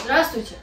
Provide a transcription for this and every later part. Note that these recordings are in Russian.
Здравствуйте.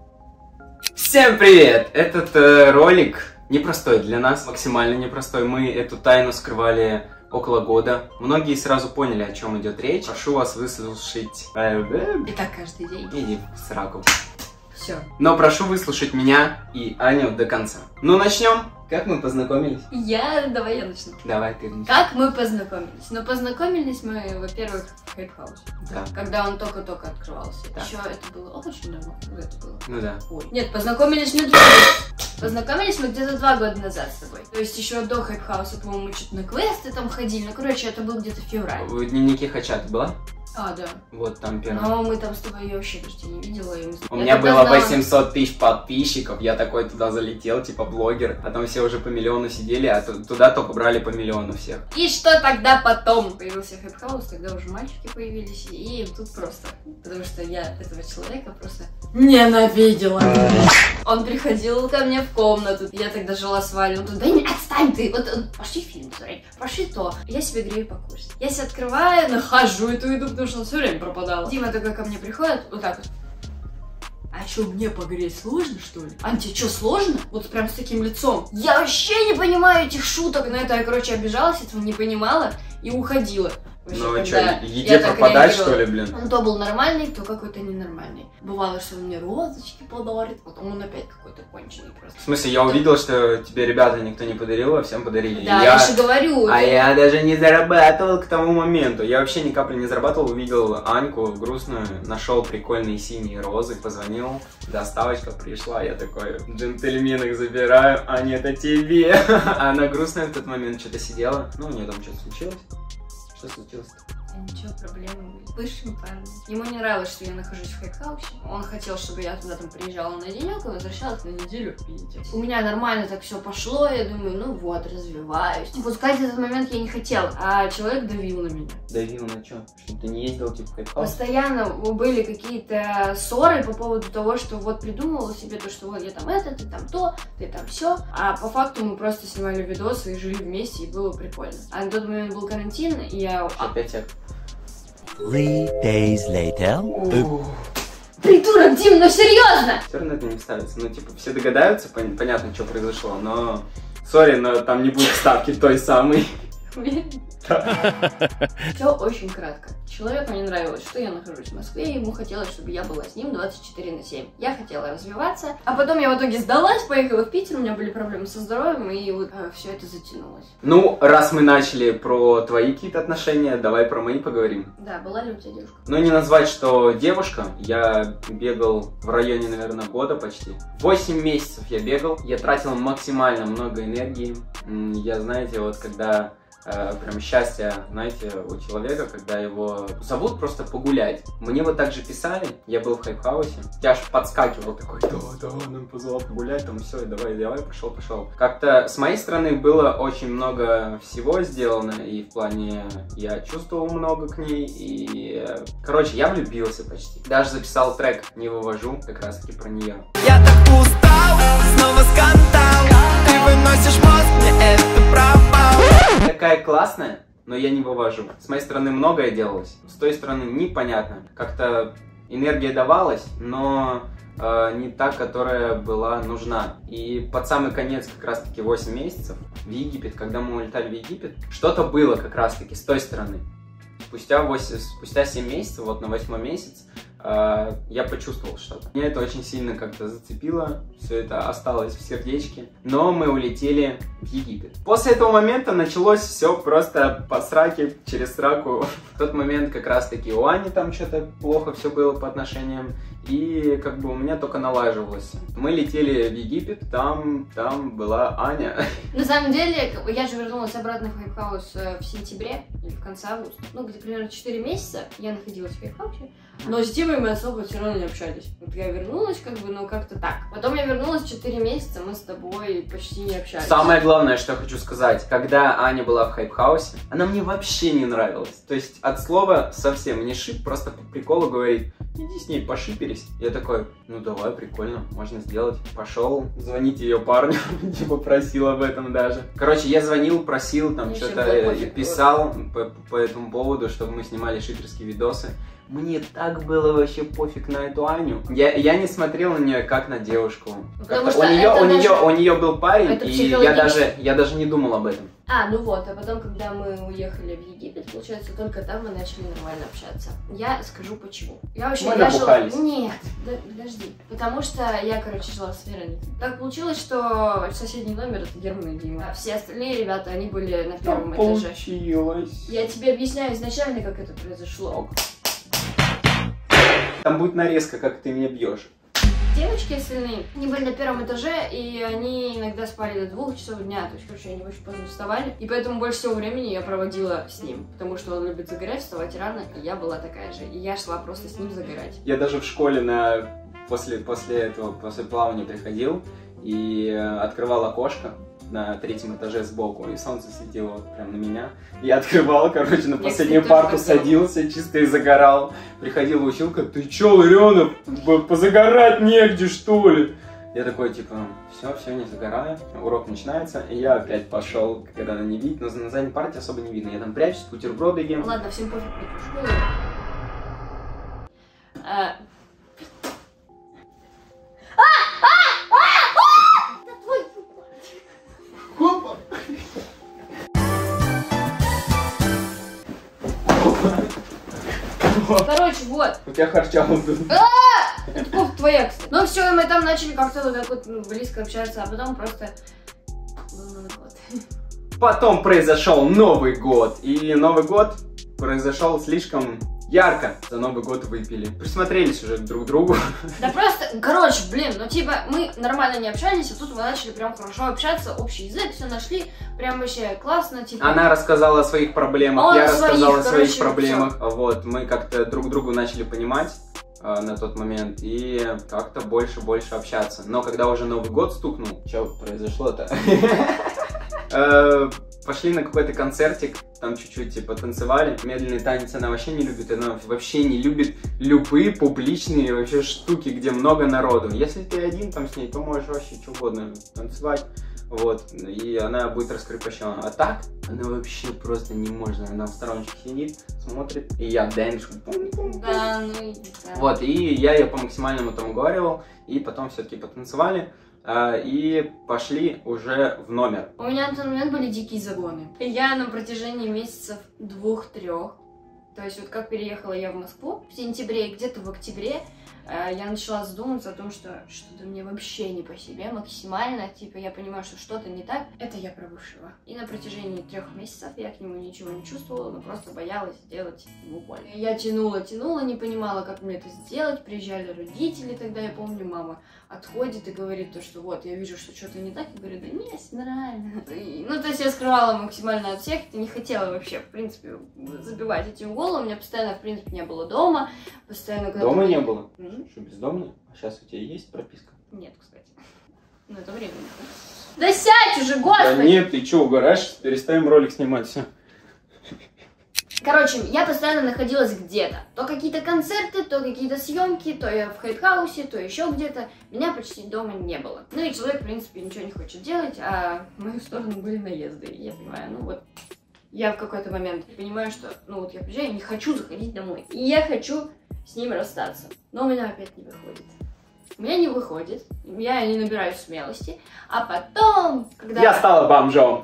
Всем привет! Этот ролик непростой для нас, максимально непростой. Мы эту тайну скрывали около года. Многие сразу поняли, о чем идет речь. Прошу вас выслушать... И так каждый день. Иди в сраку. Все. Но прошу выслушать меня и Аню до конца. Ну, начнем. Как мы познакомились? Давай я начну. Давай ты начни. Как мы познакомились? Ну, познакомились мы, во-первых, в Хайпхаусе. Да. Когда он только-только открывался. Да. Еще это было очень давно. Когда это было? Ну да. Ой. Нет, познакомились не Познакомились мы где-то 2 года назад с тобой. То есть еще до Хайпхауса, по-моему, что-то на квесты там ходили. Ну, короче, это был где-то февраль. В дневнике Хача ты была? А, да. Вот там первый. Но мы там с тобой ее вообще почти не видела. У меня было 800 тысяч подписчиков, я такой туда залетел, типа блогер, а там все уже по миллиону сидели, а туда только брали по миллиону всех. И что тогда потом? Появился Хайпхаус, тогда уже мальчики появились, и тут просто, потому что я этого человека просто ненавидела. Он приходил ко мне в комнату, я тогда жила с Валей, он тут, да не, отстань ты, вот пошли фильм смотреть, пошли то. Я себе грею покушать. Я себе открываю, нахожу эту еду, потому что он все время пропадал. Дима такой ко мне приходит, вот так вот. А что, мне погреть сложно, что ли? Ань, тебе что, сложно? Вот прям с таким лицом. Я вообще не понимаю этих шуток. На это я, короче, обижалась, этого не понимала и уходила. Вообще, ну что, еде пропадать, что ли, блин? Он то был нормальный, то какой-то ненормальный. Бывало, что он мне розочки подарит, потом он опять какой-то конченый просто. В смысле, я увидел, что тебе ребята никто не подарил, а всем подарили. Да, я же говорю. А я даже не зарабатывал к тому моменту. Я вообще ни капли не зарабатывал, увидел Аньку грустную, нашел прикольные синие розы, позвонил, доставочка пришла, я такой, джентльмен их забираю, а нет, это тебе. Она грустная в тот момент что-то сидела, ну, у нее там что-то случилось. Что случилось-то? Ничего, проблемы были. Бывшим парнем. Ему не нравилось, что я нахожусь в Хайпхаусе. Он хотел, чтобы я туда там приезжала на денек и возвращалась на неделю в Питер. У меня нормально так все пошло, я думаю, ну вот, развиваюсь. Пускать этот момент я не хотела, а человек давил на меня. Давил на что? Что ты не ездил типа в Хайпхаус? Постоянно были какие-то ссоры по поводу того, что вот придумывала себе то, что вот я там это, ты там то, ты там все. А по факту мы просто снимали видосы и жили вместе, и было прикольно. А на тот момент был карантин, и я... Опять я... 3 days later. Придурок, Дим, ну серьезно! Все равно это не вставится. Ну, типа, все догадаются, понятно, что произошло, но... Сори, но там не будет вставки той самой. Все очень кратко. Человеку не нравилось, что я нахожусь в Москве, ему хотелось, чтобы я была с ним 24/7. Я хотела развиваться, а потом я в итоге сдалась, поехала в Питер, у меня были проблемы со здоровьем, и вот все это затянулось. Ну, раз мы начали про твои какие-то отношения, давай про мои поговорим. Да, была ли у тебя девушка? Ну, не назвать, что девушка. Я бегал в районе, наверное, года почти. 8 месяцев я бегал, я тратил максимально много энергии. Я, знаете, вот когда... прям счастье, знаете, у человека, когда его зовут просто погулять. Мне вот так же писали, я был в Хайпхаусе, я аж подскакивал такой, да, нам позвал погулять, там все, давай, пошел. Как-то с моей стороны было очень много всего сделано, и в плане я чувствовал много к ней, и, короче, я влюбился почти. Даже записал трек, не вывожу, как раз таки про нее. Я так устал, снова скандал, ты выносишь мозг, мне это провал. Такая классная, но я не вывожу. С моей стороны многое делалось, с той стороны непонятно. Как-то энергия давалась, но не та, которая была нужна. И под самый конец, как раз таки 8 месяцев, в Египет, когда мы улетали в Египет, что-то было как раз таки с той стороны. Спустя 7 месяцев, вот на 8 месяц, я почувствовал что-то. Меня это очень сильно как-то зацепило, все это осталось в сердечке, но мы улетели в Египет. После этого момента началось все просто по сраке, через сраку. В тот момент как раз таки у Ани там что-то плохо все было по отношениям, и как бы у меня только налаживалось. Мы летели в Египет, там была Аня. На самом деле, я же вернулась обратно в Хайпхаус в сентябре или в конце августа. Ну, где примерно 4 месяца я находилась в Хайпхаусе. Но с Димой мы особо все равно не общались. Вот я вернулась, как бы, ну как-то так. Потом я вернулась 4 месяца, мы с тобой почти не общались. Самое главное, что я хочу сказать, когда Аня была в Хайпхаусе, она мне вообще не нравилась. То есть от слова совсем не шип, просто по приколу говорит, иди с ней пошиперись. Я такой, ну давай, прикольно, можно сделать. Пошел звонить ее парню, типа просил об этом даже. Короче, я звонил, просил, там что-то писал по этому поводу, чтобы мы снимали шиперские видосы. Мне так было вообще пофиг на эту Аню. Я не смотрел на нее как на девушку. У нее был парень, и я даже не думал об этом. Ну вот, а потом, когда мы уехали в Египет, получается, только там мы начали нормально общаться. Я скажу почему. Я вообще набухались. Нет, подожди. Потому что я, короче, жила с Вероникой. Так получилось, что соседний номер это Герман и Дима. А все остальные ребята, они были на первом этаже. Получилось. Я тебе объясняю изначально, как это произошло. Там будет нарезка, как ты меня бьешь. Девочки остальные, они были на первом этаже, и они иногда спали до 2 часов дня, то есть, короче, они очень поздно вставали, и поэтому больше всего времени я проводила с ним, потому что он любит загорать, вставать рано, и я была такая же, и я шла просто с ним загорать. Я даже в школе после плавания приходил и открывал окошко на 3-м этаже сбоку, и солнце светило вот прям на меня. Я открывал, короче, на последнюю парту садился, чисто и загорал. Приходила училка, ты чё, Ларионов, позагорать негде, что ли? Я такой, типа, все, не загораю. Урок начинается, и я опять пошел, когда она не видит, но на задней парте особо не видно. Я там прячусь, бутерброды ем. Ладно, всем пофиг, не Короче, вот. У тебя харчало тут. Это кофта твоя, кстати. Ну все, и мы там начали как-то вот так вот близко общаться, а потом просто был Новый год. Потом произошел Новый год, и Новый год произошел слишком ярко. За Новый год выпили. Присмотрелись уже друг к другу. Да просто, короче, блин, ну типа мы нормально не общались, а тут мы начали прям хорошо общаться, общий язык, все нашли, прям вообще классно, типа. Она рассказала о своих проблемах, я рассказал о своих проблемах. Вот, мы как-то друг другу начали понимать на тот момент и как-то больше общаться. Но когда уже Новый год стукнул, что произошло-то? Пошли на какой-то концертик, там чуть-чуть типа танцевали. Медленный танец она вообще не любит, она вообще не любит любые публичные вообще штуки, где много народу. Если ты один там с ней, то можешь вообще что угодно танцевать, вот, и она будет раскрепощена. А так, она вообще просто не может, она в стороночке сидит, смотрит, и я дэнс. Да, ну и да. Вот, и я ее по максимальному там уговаривал, и потом все-таки потанцевали. И пошли уже в номер. У меня на тот момент были дикие загоны. Я на протяжении месяцев 2-3, то есть вот как переехала я в Москву в сентябре, где-то в октябре, я начала задумываться о том, что что-то мне вообще не по себе, максимально, типа я понимаю, что что-то не так, это я про бывшего. И на протяжении 3 месяцев я к нему ничего не чувствовала, но просто боялась сделать ему больно. Я тянула, не понимала, как мне это сделать, приезжали родители, тогда я помню, мама отходит и говорит то, что вот, я вижу, что что-то не так, и говорю, да нет, нормально. Ну, то есть я скрывала максимально от всех, не хотела вообще, в принципе, забивать этим голову, у меня постоянно, в принципе, не было дома, постоянно... Дома не было? Что, бездомный? А сейчас у тебя есть прописка? Нет, кстати. Ну, это время. Да сядь уже, господи! Да нет, ты что, угораешь? Переставим ролик снимать, все. Короче, я постоянно находилась где-то. То какие-то концерты, то какие-то съемки, то я в хейт-хаусе, то еще где-то. Меня почти дома не было. Ну и человек, в принципе, ничего не хочет делать, а в мою сторону были наезды. И я понимаю, ну вот, я в какой-то момент понимаю, что, ну вот я приезжаю, не хочу заходить домой. И я хочу с ним расстаться. Но у меня опять не выходит. У меня не выходит, я не набираюсь смелости, а потом, когда... Я стала бомжом.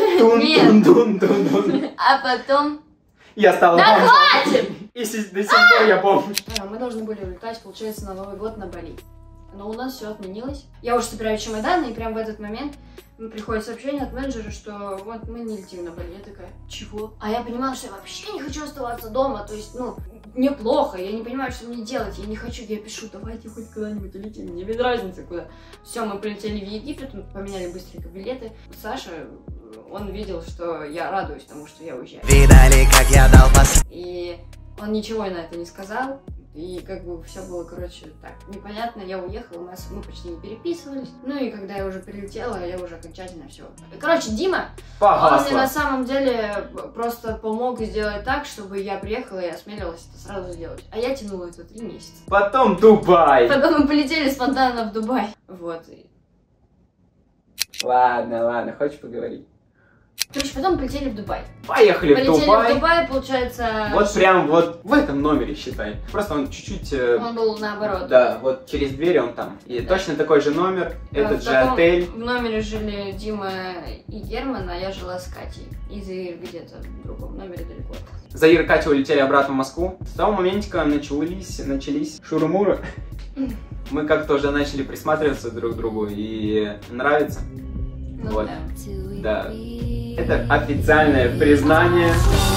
Нет. А потом... Я стала бомжом. Да хватит! И до сих пор я бомж. Мы должны были улетать, получается, на Новый год на Бали. Но у нас все отменилось. Я уже собираю чемоданы, и прям в этот момент приходит сообщение от менеджера, что вот мы не летим на Бали. Я такая, чего? А я понимала, что я вообще не хочу оставаться дома, то есть, ну, мне плохо, я не понимаю, что мне делать, я не хочу, я пишу, давайте хоть куда-нибудь улетим, мне без разницы куда. Все, мы полетели в Египет, мы поменяли быстренько билеты. Саша, он видел, что я радуюсь тому, что я уезжаю. Видали, как я дал И он ничего на это не сказал. И как бы все было, короче, так, непонятно. Я уехала, мы почти не переписывались. Ну и когда я уже прилетела, я уже окончательно все. Короче, Дима, он мне на самом деле просто помог сделать так, чтобы я приехала и осмелилась это сразу сделать. А я тянула это 3 месяца. Потом Дубай. Потом мы полетели спонтанно в Дубай. Вот. Ладно, хочешь поговорить? Короче, потом полетели в Дубай. Полетели в Дубай, получается... Вот прям вот в этом номере, считай. Просто он чуть-чуть... Он был наоборот. Да, вот через дверь он там. И да. Точно такой же номер, этот же отель. В номере жили Дима и Герман, а я жила с Катей. И Заир где-то в другом номере далеко. Заир и Катя улетели обратно в Москву. С того моментика начались шуры-муры. Мы как-то уже начали присматриваться друг к другу и нравится. Ну, вот. Да. Это официальное признание.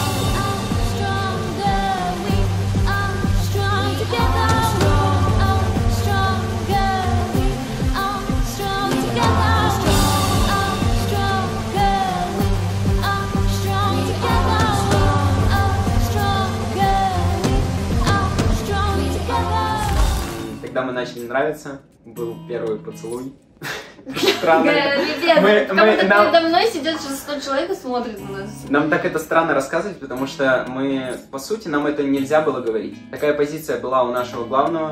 Когда мы начали нравиться, был первый поцелуй. Странно. Передо мной сидят сейчас 100 человек и смотрят на нас. Нам так это странно рассказывать, потому что мы, по сути, нам это нельзя было говорить. Такая позиция была у нашего главного,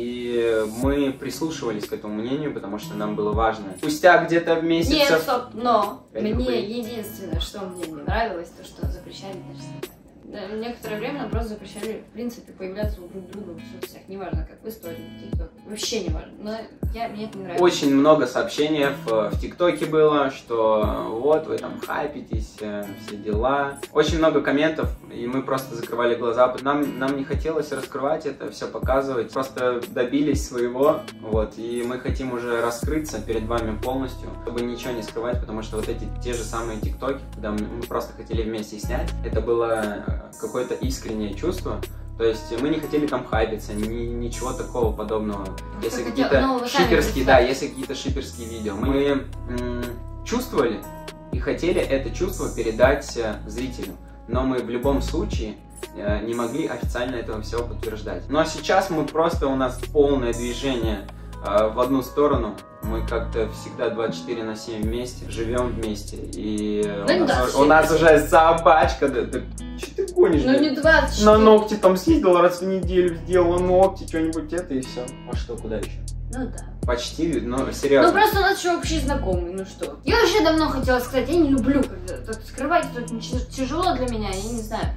и мы прислушивались к этому мнению, потому что нам было важно. Спустя где-то в месяц... Нет, стоп, но мне единственное, что мне не нравилось, то что запрещали даже. Некоторое время нам просто запрещали, в принципе, появляться у друг друга в соцсетях. Неважно, как в истории, в ТикТоке. Вообще не важно. Но мне это не нравится. Очень много сообщений в ТикТоке было, что вот вы там хайпитесь, все дела. Очень много комментов, и мы просто закрывали глаза. Нам не хотелось раскрывать это, все показывать. Просто добились своего, вот. И мы хотим уже раскрыться перед вами полностью, чтобы ничего не скрывать, потому что вот эти те же самые ТикТоки, когда мы просто хотели вместе снять, это было какое-то искреннее чувство. То есть мы не хотели там хайпиться, ничего такого подобного. Если какие-то шиперские, да, если какие-то шиперские видео. Мы чувствовали и хотели это чувство передать зрителю. Но мы в любом случае не могли официально этого всего подтверждать. Ну а сейчас мы просто, у нас полное движение в одну сторону. Мы как-то всегда 24/7 вместе, живем вместе. И у нас уже собачка. Да, что ты гонишь? Ну не 24. На ногти там съездила раз в неделю, сделала ногти, что-нибудь это и все. А что, куда еще? Ну да. Почти, но серьезно. Ну просто у нас еще общий знакомый, ну что. Я вообще давно хотела сказать, я не люблю, когда так скрывать, это тяжело для меня, я не знаю.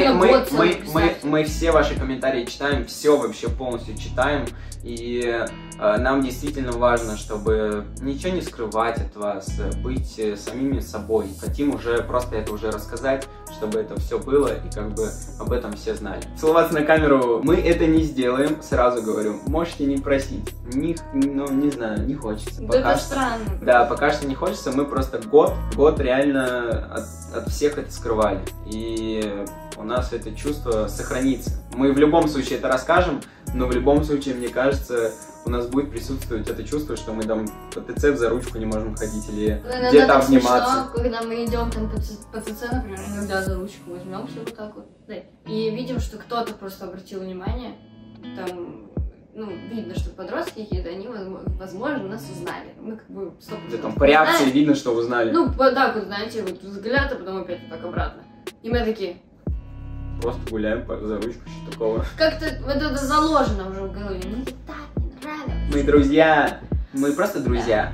Мы все ваши комментарии читаем, все вообще полностью читаем. И нам действительно важно, чтобы ничего не скрывать от вас, быть самими собой. Хотим уже просто это уже рассказать, чтобы это все было и как бы об этом все знали. Целоваться на камеру мы это не сделаем, сразу говорю. Можете не просить. Не знаю, не хочется. Да это странно. Да, пока что не хочется. Мы просто год реально от всех это скрывали. И у нас это чувство сохранится. Мы в любом случае это расскажем, но в любом случае, мне кажется, у нас будет присутствовать это чувство, что мы там по ТЦ за ручку не можем ходить или где-то обниматься. Смешно, когда мы идем там по ТЦ, например, иногда за ручку возьмемся вот так вот, да, и видим, что кто-то просто обратил внимание, там, ну, видно, что подростки какие-то, они, возможно, нас узнали. Мы как бы 100%. Да, там по реакции видно, что узнали. Ну, так вот, знаете, вот взгляд, а потом опять вот так обратно. И мы такие... Просто гуляем за ручку, что такого. Как-то вот это заложено уже в голове. Мне так не нравилось. Мы друзья. Мы просто друзья.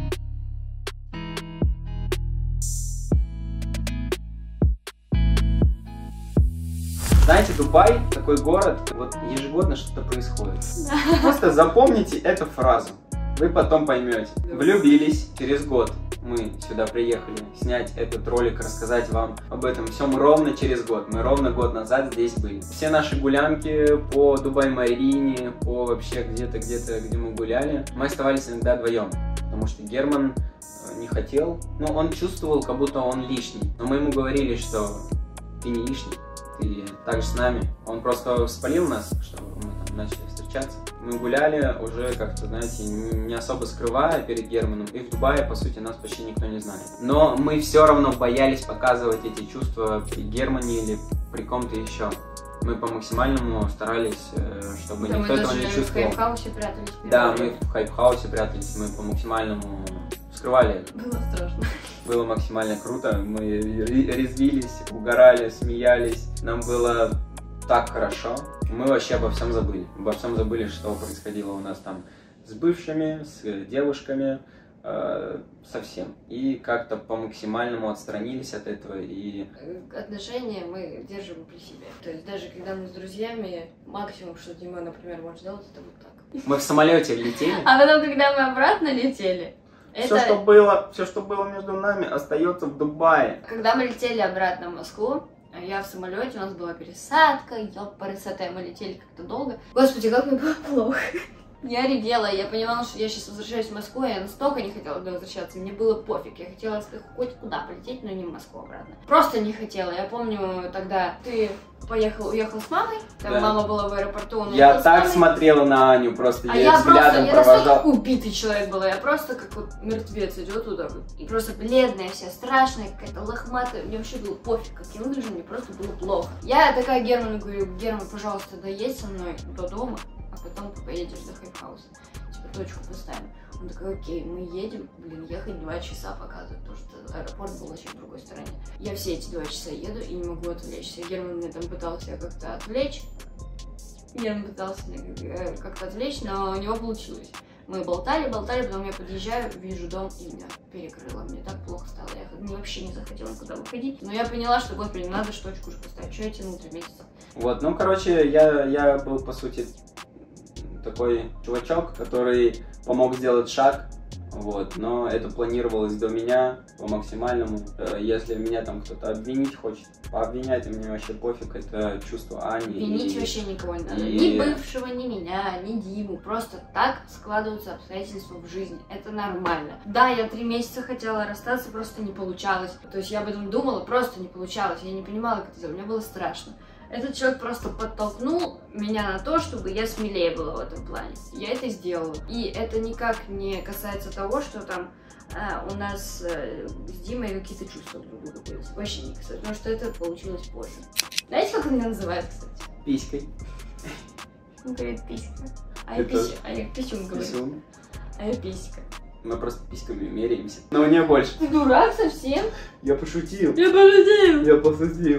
Знаете, Дубай такой город, вот ежегодно что-то происходит. Да. Просто запомните эту фразу. Вы потом поймете. Влюбились через год. Мы сюда приехали снять этот ролик, рассказать вам об этом всем ровно через год. Мы ровно год назад здесь были. Все наши гулянки по Дубай-Марине, по вообще где-то, где мы гуляли, мы оставались иногда вдвоем. Потому что Герман не хотел, ну он чувствовал, как будто он лишний. Но мы ему говорили, что ты не лишний, ты также с нами. Он просто вспалил нас, что мы там начали встречаться. Мы гуляли уже как-то, знаете, не особо скрывая перед Германом. И в Дубае, по сути, нас почти никто не знает. Но мы все равно боялись показывать эти чувства при Германе или при ком-то еще. Мы по максимальному старались, чтобы Да, никто мы этого не даже в чувствовал. хайп-хаусе прятались. Да, мы в хайп-хаусе прятались, мы по максимальному скрывали это. Было страшно. Было максимально круто, мы резвились, угорали, смеялись, нам было так хорошо. Мы вообще обо всем забыли, что происходило у нас там с бывшими, с девушками, совсем. И как-то по максимальному отстранились от этого и... Отношения мы держим при себе. То есть даже когда мы с друзьями, максимум, что Дима, например, может сделать, это вот так. Мы в самолете летели. А потом, когда мы обратно летели, Все, что было между нами, остается в Дубае. Когда мы летели обратно в Москву, я в самолете, у нас была пересадка, ёпарасоте, мы летели как-то долго. Господи, как мне было плохо. Я ревела, я понимала, что я сейчас возвращаюсь в Москву, я настолько не хотела туда возвращаться, мне было пофиг, я хотела хоть куда полететь, но не в Москву обратно. Просто не хотела, я помню тогда, ты уехал с мамой, там Да. Мама была в аэропорту, он Я уехал с так мамой. смотрела на Аню, просто А я я взглядом настолько провожал. убитый человек была, я просто как вот мертвец идет туда, и просто бледная вся, страшная, какая-то лохматая, мне вообще было пофиг, какие лыжи, мне просто было плохо. Я такая Герману говорю: Герман, пожалуйста, доедь со мной до дома, а потом поедешь до хайп-хауса, типа точку поставим. Он такой: окей, мы едем, ехать 2 часа показывает, потому что аэропорт был вообще в другой стороне. Я все эти 2 часа еду и не могу отвлечься. Герман меня там пытался как-то отвлечь. Герман пытался меня как-то отвлечь, но у него получилось. Мы болтали, потом я подъезжаю, вижу дом, и меня перекрыло. Мне так плохо стало, я вообще не захотела никуда выходить. Но я поняла, что, господи, надо же точку уже поставить, что я тяну 3 месяца. Вот, ну, короче, я был, по сути, такой чувачок, который помог сделать шаг, вот, но это планировалось до меня по максимальному. Если меня там кто-то обвинить хочет, пообвинять, мне вообще пофиг, это чувство Ани. Винить вообще никого не надо. и- Ни бывшего, ни меня, ни Диму. Просто так складываются обстоятельства в жизни. Это нормально. Да, я 3 месяца хотела расстаться, просто не получалось. То есть я об этом думала, просто не получалось. Я не понимала, как это сделать. Мне было страшно. Этот человек просто подтолкнул меня на то, чтобы я смелее была в этом плане. Я это сделала. И это никак не касается того, что там у нас с Димой какие-то чувства друг к другу появились. Вообще не касается, потому что это получилось позже. Знаете, как он меня называет, кстати? Писькой. Он говорит писька. А Это я писюн говорю. Писюн. А я писька. Мы просто письками меряемся. Но не больше. Ты дурак совсем? Я пошутил. Я пошутил. Я пошутил.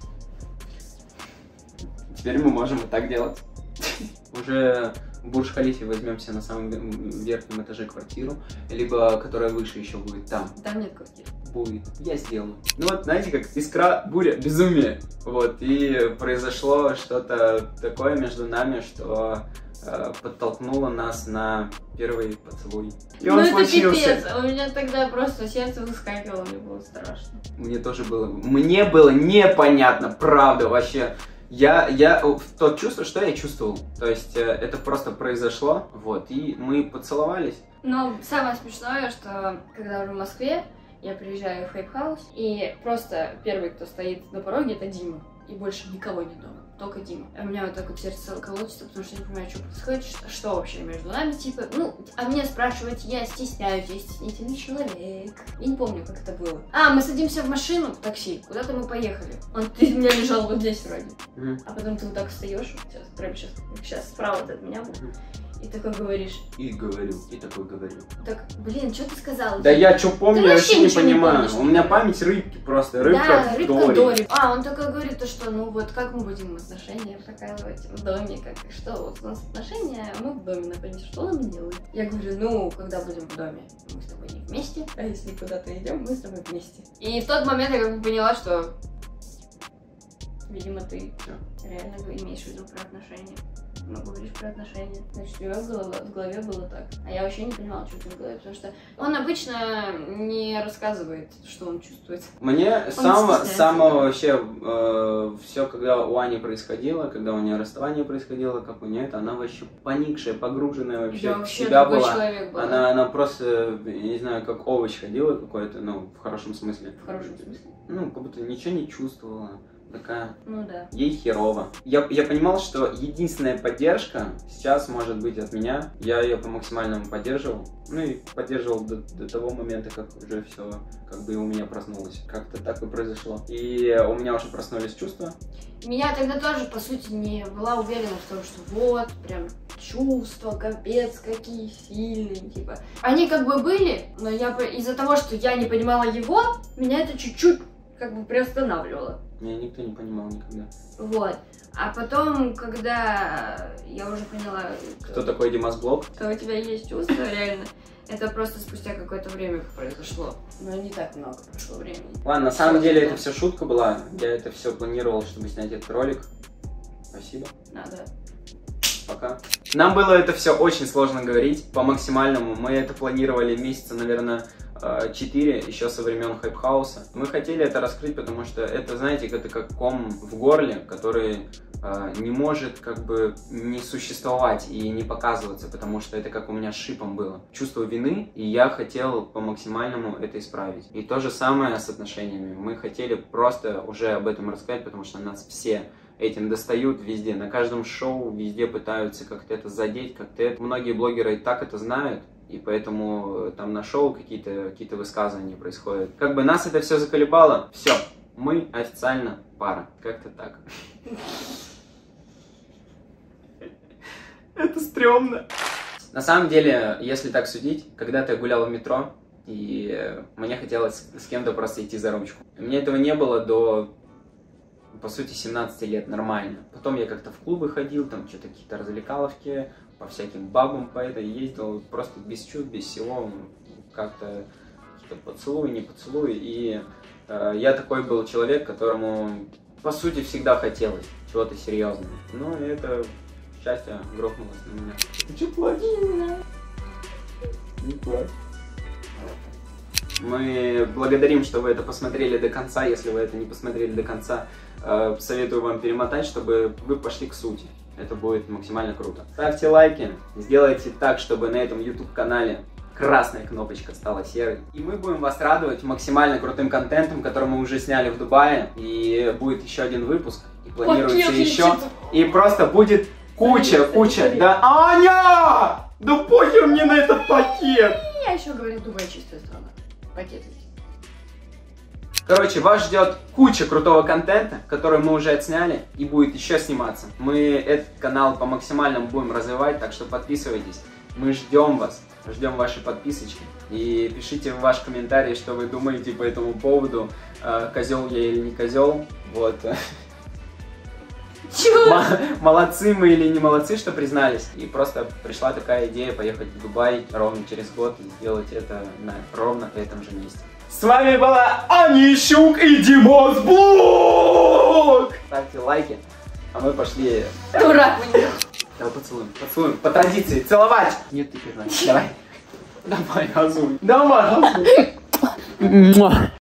Теперь мы можем и так делать. Уже в Бурдж-Халифе возьмем себе на самом верхнем этаже квартиру, либо которая выше еще будет там. Там нет квартиры. Будет. Я сделаю. Ну вот, знаете, как искра, буря, безумие. Вот, и произошло что-то такое между нами, что подтолкнуло нас на первый поцелуй. И он случился. Пипец. У меня тогда просто сердце выскакивало, мне было страшно. Мне тоже было. Мне было непонятно, правда, вообще. Я то чувство, что я чувствовал. То есть это просто произошло, вот, и мы поцеловались. Но самое смешное, что когда уже в Москве, я приезжаю в хайп-хаус, и просто первый, кто стоит на пороге, это Дима. И больше никого нет дома, только Дима. А у меня вот так вот сердце колотится, потому что я не понимаю, что происходит, что вообще между нами, типа, ну, а мне спрашивать, я стесняюсь, я стеснительный человек. Я не помню, как это было. А, мы садимся в машину, в такси, куда-то мы поехали. Ты у меня лежал вот здесь вроде. А потом ты вот так встаешь, сейчас, прямо сейчас справа от меня был. И такой говоришь. И говорю, и такой говорю. Так, блин, что ты сказал? Да я что помню, я вообще не ничего не понимаю. помнишь. У меня память рыбки просто, рыбка Да, в рыбка Доре. Дори. А, он такой говорит, то, что ну вот как мы будем отношения показывать в доме, как что вот у нас отношения, а мы в доме находимся, что нам делать? Я говорю, ну, когда будем в доме, мы с тобой не вместе, а если куда-то идем, мы с тобой вместе. И в тот момент я как бы поняла, что, видимо, ты реально имеешь в виду про отношения. Ну, говоришь про отношения. Значит, у него в голове было так. А я вообще не понимала, что у него в голове, потому что он обычно не рассказывает, что он чувствует. Мне с самого вообще все, когда у Ани происходило, когда у нее расставание происходило, как у нее это, она вообще поникшая, погруженная вообще в себя была. Человек был. Она просто, я не знаю, как овощ ходила какой-то, ну, в хорошем смысле. В хорошем смысле. Ну, как будто ничего не чувствовала. такая, Ну да. ей херово. Я понимал, что единственная поддержка сейчас может быть от меня. Я ее по максимальному поддерживал. Ну и поддерживал до того момента, как уже все как бы у меня проснулось. Как-то так и произошло. И у меня уже проснулись чувства. Меня тогда тоже, по сути, не была уверена в том, что вот, прям чувства, капец, какие сильные, типа. Они как бы были, но я из-за того, что я не понимала его, меня это чуть-чуть как бы приостанавливало. Меня никто не понимал никогда. Вот. А потом, когда я уже поняла, Кто такой Димас Блок? что у тебя есть чувства, реально, это просто спустя какое-то время произошло. Но не так много прошло времени. Ладно, на самом деле это все шутка была. Я это все планировал, чтобы снять этот ролик. Спасибо. Надо. Пока. Нам было это все очень сложно говорить по максимальному. Мы это планировали месяца, наверное, 4, еще со времен Хайпхауса. Мы хотели это раскрыть, потому что это, знаете, это как ком в горле, который не может как бы не существовать и не показываться, потому что это как у меня с шипом было. Чувство вины, и я хотел по максимальному это исправить. И то же самое с отношениями. Мы хотели просто уже об этом рассказать, потому что нас все этим достают везде, на каждом шоу, везде пытаются как-то это задеть, как-то это. Многие блогеры и так это знают, и поэтому там на шоу какие-то высказывания происходят. Как бы нас это все заколебало, все, мы официально пара, как-то так. Это стрёмно. На самом деле, если так судить, когда-то я гулял в метро, и мне хотелось с кем-то просто идти за ручку. У меня этого не было до, по сути, 17 лет нормально. Потом я как-то в клубы ходил, там что-то какие-то развлекаловки, по всяким бабам по этой ездил, просто без чувств, без всего, как-то какие-то поцелуи, не поцелуи. И я такой был человек, которому, по сути, всегда хотелось чего-то серьезного. Ну, и это счастье грохнулось на меня. Ты что плачешь? Не плачь. Мы благодарим, что вы это посмотрели до конца. Если вы это не посмотрели до конца, советую вам перемотать, чтобы вы пошли к сути. Это будет максимально круто. Ставьте лайки, сделайте так, чтобы на этом YouTube-канале красная кнопочка стала серой. И мы будем вас радовать максимально крутым контентом, который мы уже сняли в Дубае. И будет еще один выпуск. И планируется еще. И просто будет куча. Да, Аня! Да похер мне на этот пакет! Я еще говорю, Дубай чистая страна. Пакеты. Короче, вас ждет куча крутого контента, который мы уже отсняли и будет еще сниматься. Мы этот канал по максимальному будем развивать, так что подписывайтесь. Мы ждем вас, ждем ваши подписочки. И пишите в ваш комментарий, что вы думаете по этому поводу, козел я или не козел. Вот. Молодцы мы или не молодцы, что признались. И просто пришла такая идея поехать в Дубай ровно через год и сделать это на ровно этом же месте. С вами была Анищук и Димас Блок! Ставьте лайки, а мы пошли... Дурак у них. Давай поцелуем, по традиции, целовать! Нет, ты первая, давай. Давай, газуй. Давай, газуй.